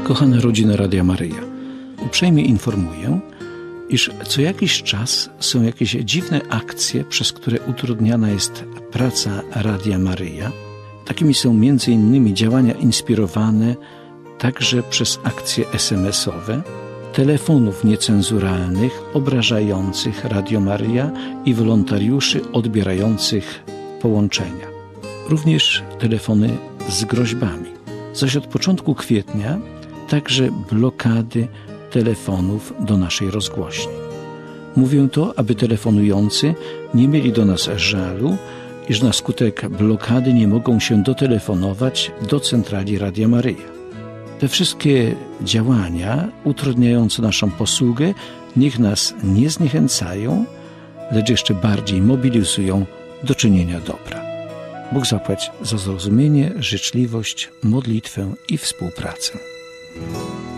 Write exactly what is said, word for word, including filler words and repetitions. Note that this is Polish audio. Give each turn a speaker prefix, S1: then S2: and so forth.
S1: Kochana rodzina Radia Maryja, uprzejmie informuję, iż co jakiś czas są jakieś dziwne akcje, przez które utrudniana jest praca Radia Maryja. Takimi są między innymi działania inspirowane także przez akcje es em esowe, telefonów niecenzuralnych obrażających Radio Maryja i wolontariuszy odbierających połączenia. Również telefony z groźbami. Zaś od początku kwietnia także blokady telefonów do naszej rozgłośni. Mówię to, aby telefonujący nie mieli do nas żalu, iż na skutek blokady nie mogą się dotelefonować do centrali Radia Maryja. Te wszystkie działania utrudniające naszą posługę niech nas nie zniechęcają, lecz jeszcze bardziej mobilizują do czynienia dobra. Bóg zapłać za zrozumienie, życzliwość, modlitwę i współpracę.